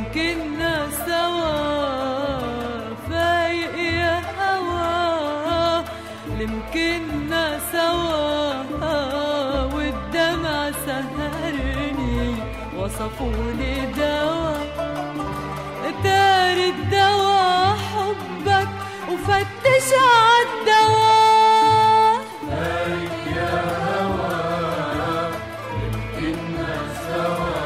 يمكننا سوا فايق يا هوا، يمكننا سوا والدمع سهرني وصفولي دوا، دار الدوا حبك وفتش عالدوا. فايق يا هوا يمكننا سوا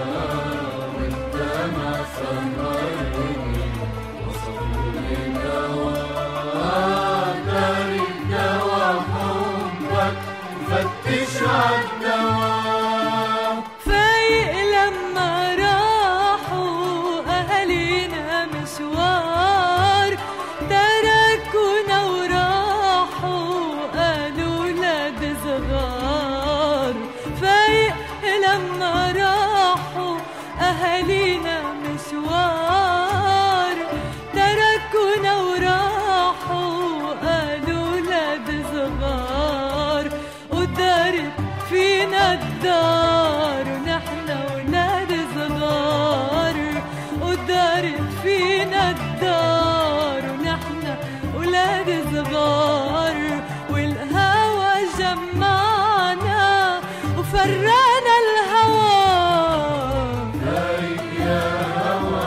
والدمع سهرني وصفولي دوا، دار الدوا حبك وفتش عالدوا. فايق لما راحوا أهالينا مشوار، تركونا وراحوا قالوا ولاد صغار. فايق لما راحوا أهالينا مشوار، تركونا وراحوا قالوا ولاد صغار. ودارت فينا الدار ونحن ولاد صغار، ودارت فينا الدار ونحن ولاد صغار. والهوى جمعنا وفرقنا الهوى. فايق يا هوا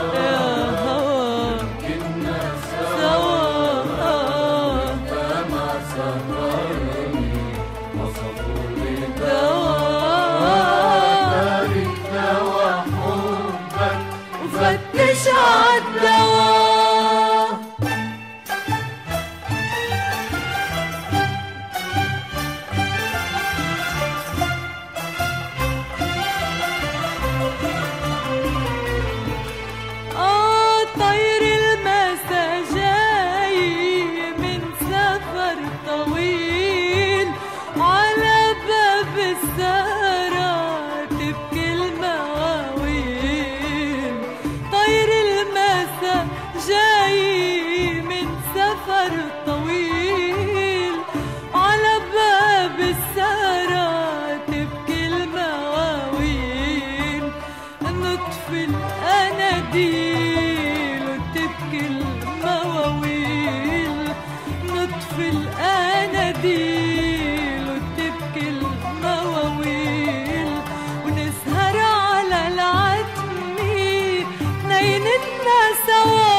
يمكننا سوا والدمع سهرني وصفولي دوا، دار الدوا حبك وفتش عالدوا. طير المسا جاي من سفر طويل، على باب السهرة تبكي المواويل. طير المسا جاي من سفر طويل، على باب السهرة تبكي المواويل. نطفي الأناديل وتبكي المواويل، نطفي الأناديل وتبكي المواويل. ونسهر على العتمة نينتنا سوا.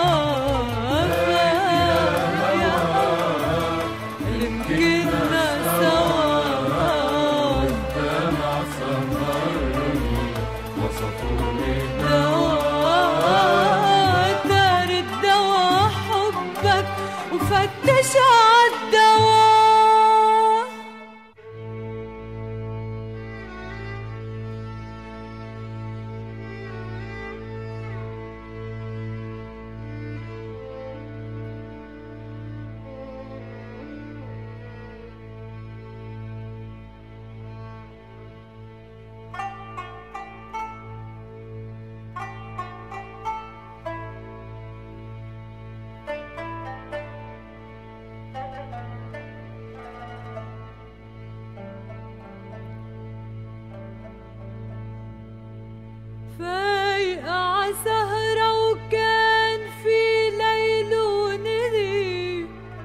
يمكننا سوا والدمع سهرني وصفولي دوا، دار الدوا حبك وفتش عالدوا. فايق عالسهرة وكان في ليل وندي،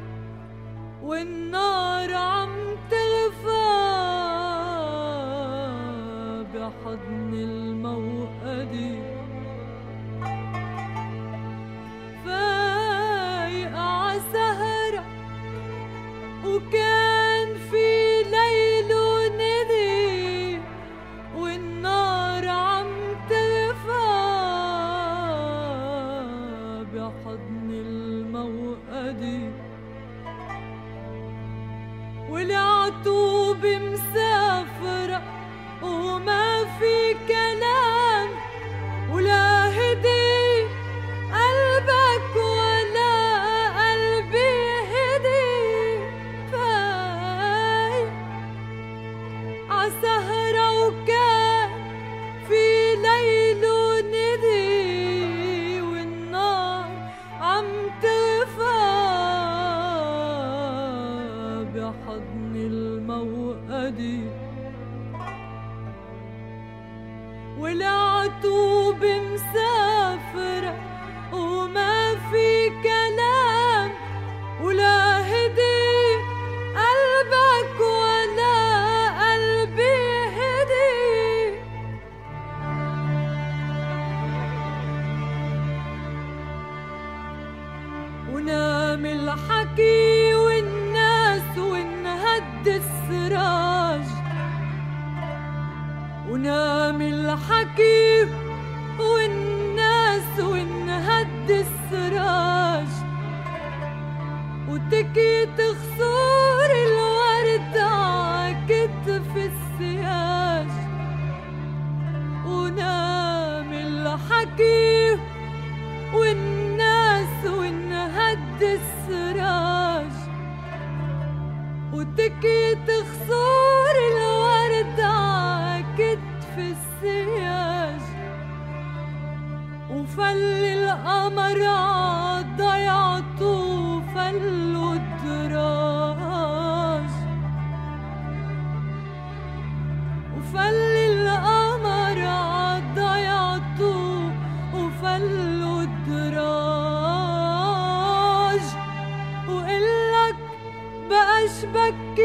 والنار عم تغفى بحضن الموقدي. فايق عالسهرة وكان في ليل وندي، والنار عم تغفى بحضن الموقدي. والعطوب مسافرة وما في كلام، ولا هدي قلبك ولا قلبي هدي. فايق عالسهرة وكان في ليل وندي، والنار عم تغفى بحضن الموقدي. ونام الحكي والناس وانهد السراج، ونام الحكي والناس وانهد السراج، وتكيت خصور الورد عكتف السياج، ونام الحكي والناس وانهد السراج، وتكيت خصور الورد عكتف السياج، وفل القمر عضيعته فلوا الدراج، وفل القمر عضيعته وفلوا الدراج، وقلك بقاش بكي